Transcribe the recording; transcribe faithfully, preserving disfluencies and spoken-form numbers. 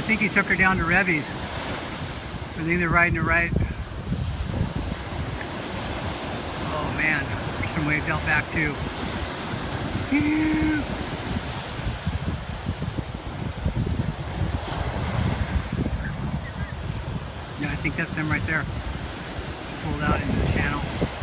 think he took her down to Revy's. I think they're riding her right. Oh man, there's some waves out back too. Yeah, I think that's them right there. It's pulled out into the channel.